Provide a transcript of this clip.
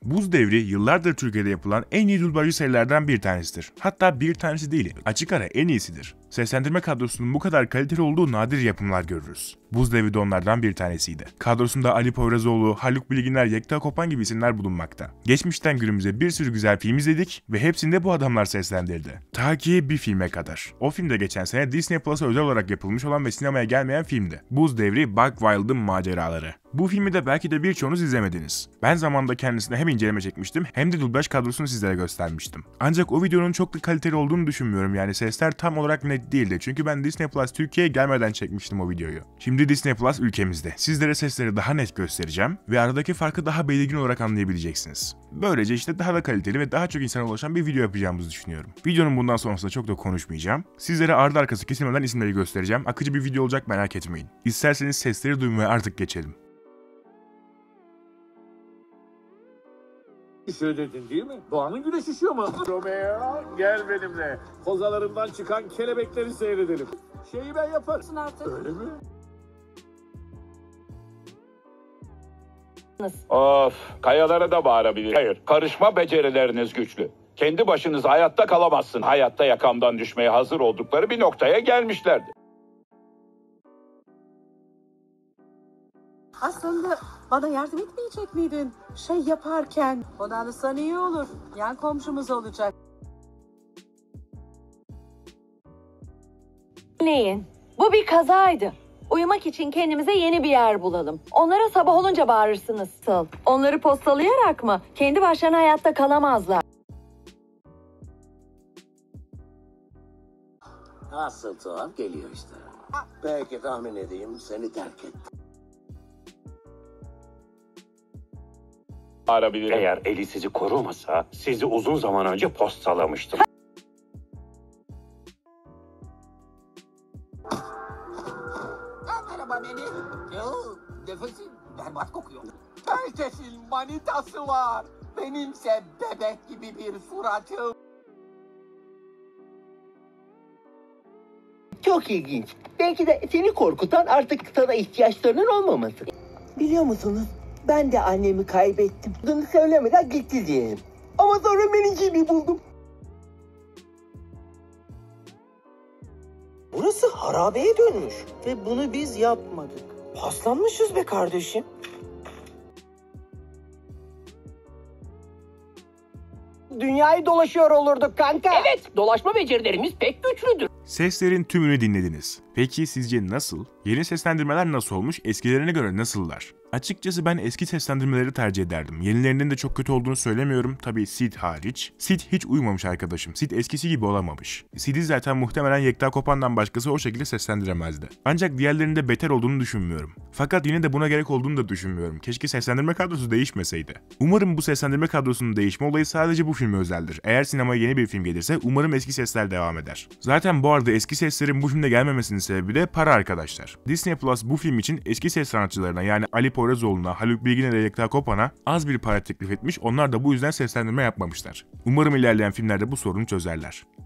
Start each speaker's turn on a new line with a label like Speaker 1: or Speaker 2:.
Speaker 1: Buz Devri yıllardır Türkiye'de yapılan en iyi dublajlı serilerden bir tanesidir. Hatta bir tanesi değil, açık ara en iyisidir. Seslendirme kadrosunun bu kadar kaliteli olduğu nadir yapımlar görürüz. Buz Devri de onlardan bir tanesiydi. Kadrosunda Ali Poyrazoğlu, Haluk Bilginer, Yekta Kopan gibi isimler bulunmakta. Geçmişten günümüze bir sürü güzel film izledik ve hepsinde bu adamlar seslendirdi. Ta ki bir filme kadar. O film de geçen sene Disney Plus'a özel olarak yapılmış olan ve sinemaya gelmeyen filmdi. Buz Devri Buck Wild'ın maceraları. Bu filmi de belki de birçoğunuz izlemediniz. Ben zamanında kendisine hem inceleme çekmiştim hem de dublaj kadrosunu sizlere göstermiştim. Ancak o videonun çok da kaliteli olduğunu düşünmüyorum, yani sesler tam olarak net değildi. Çünkü ben Disney Plus Türkiye'ye gelmeden çekmiştim o videoyu. Şimdi Disney Plus ülkemizde. Sizlere sesleri daha net göstereceğim ve aradaki farkı daha belirgin olarak anlayabileceksiniz. Böylece işte daha da kaliteli ve daha çok insana ulaşan bir video yapacağımızı düşünüyorum. Videonun bundan sonrasında çok da konuşmayacağım. Sizlere ardı arkası kesilmeden isimleri göstereceğim. Akıcı bir video olacak, merak etmeyin. İsterseniz sesleri duymaya artık geçelim.
Speaker 2: Söyledin değil mi? Doğanın güneşi ışıyor mu? Romeo gel benimle. Kozalarından çıkan kelebekleri seyredelim. Şeyi ben yaparım. Öyle mi?
Speaker 3: Of, kayalara da bağırabilir. Hayır, karışma becerileriniz güçlü. Kendi başınıza hayatta kalamazsın. Hayatta yakamdan düşmeye hazır oldukları bir noktaya gelmişlerdi.
Speaker 4: Aslında bana yardım etmeyecek miydin? Şey yaparken. Onu alırsan iyi olur. Yan komşumuz olacak.
Speaker 5: Dinleyin. Bu bir kazaydı. Uyumak için kendimize yeni bir yer bulalım. Onlara sabah olunca bağırırsınız. Onları postalayarak mı? Kendi başlarına hayatta kalamazlar.
Speaker 6: Asıl tuhaf geliyor işte. Belki tahmin edeyim, seni terk etti.
Speaker 3: Bağırabilir.
Speaker 7: Eğer Eli sizi korumasa sizi uzun zaman önce postalamıştım.
Speaker 6: Merhaba beni. Nefesim berbat kokuyor. Herkesin manitası var. Benimse bebek gibi bir suratım.
Speaker 8: Çok ilginç. Belki de seni korkutan artık sana ihtiyaçlarının olmaması. Biliyor musunuz? Ben de annemi kaybettim. Bunu söylemeden gitti diyelim. Ama sonra meningimi buldum.
Speaker 9: Burası harabeye dönmüş. Ve bunu biz yapmadık. Paslanmışız be kardeşim.
Speaker 8: Dünyayı dolaşıyor olurduk kanka.
Speaker 9: Evet, dolaşma becerilerimiz pek güçlüdür.
Speaker 1: Seslerin tümünü dinlediniz. Peki sizce nasıl? Yeni seslendirmeler nasıl olmuş? Eskilerine göre nasıllar? Açıkçası ben eski seslendirmeleri tercih ederdim. Yenilerinin de çok kötü olduğunu söylemiyorum. Tabii Sid hariç. Sid hiç uymamış arkadaşım. Sid eskisi gibi olamamış. Sid'i zaten muhtemelen Yekta Kopan'dan başkası o şekilde seslendiremezdi. Ancak diğerlerinde beter olduğunu düşünmüyorum. Fakat yine de buna gerek olduğunu da düşünmüyorum. Keşke seslendirme kadrosu değişmeseydi. Umarım bu seslendirme kadrosunun değişme olayı sadece bu filme özeldir. Eğer sinemaya yeni bir film gelirse umarım eski sesler devam eder. Zaten bu arada eski seslerin bu filmde gelmemesinin sebebi de para arkadaşlar. Disney Plus bu film için eski ses sanatçılarına, yani Ali Poyrazoğlu'na, Haluk Bilginer'e, Yekta Kopan'a az bir para teklif etmiş, onlar da bu yüzden seslendirme yapmamışlar. Umarım ilerleyen filmlerde bu sorunu çözerler.